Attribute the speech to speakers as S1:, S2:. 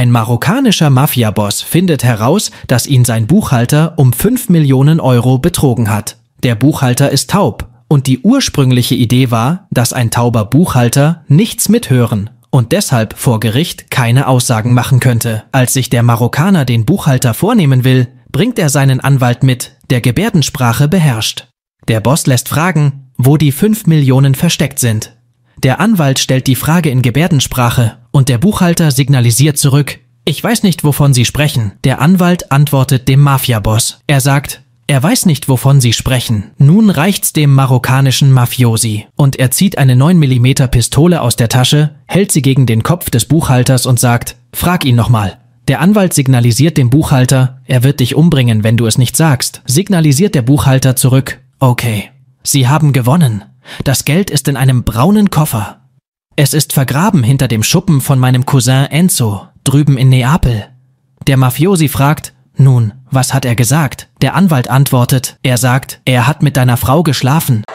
S1: Ein marokkanischer Mafiaboss findet heraus, dass ihn sein Buchhalter um 5 Millionen Euro betrogen hat. Der Buchhalter ist taub und die ursprüngliche Idee war, dass ein tauber Buchhalter nichts mithören und deshalb vor Gericht keine Aussagen machen könnte. Als sich der Marokkaner den Buchhalter vornehmen will, bringt er seinen Anwalt mit, der Gebärdensprache beherrscht. Der Boss lässt fragen, wo die 5 Millionen versteckt sind. Der Anwalt stellt die Frage in Gebärdensprache und der Buchhalter signalisiert zurück, ich weiß nicht, wovon Sie sprechen. Der Anwalt antwortet dem Mafiaboss. Er sagt, er weiß nicht, wovon Sie sprechen. Nun reicht's dem marokkanischen Mafiosi. Und er zieht eine 9 mm Pistole aus der Tasche, hält sie gegen den Kopf des Buchhalters und sagt, frag ihn nochmal. Der Anwalt signalisiert dem Buchhalter, er wird dich umbringen, wenn du es nicht sagst. Signalisiert der Buchhalter zurück, okay, Sie haben gewonnen. Das Geld ist in einem braunen Koffer. Es ist vergraben hinter dem Schuppen von meinem Cousin Enzo, drüben in Neapel. Der Mafiosi fragt, nun, was hat er gesagt? Der Anwalt antwortet, er sagt, er hat mit deiner Frau geschlafen.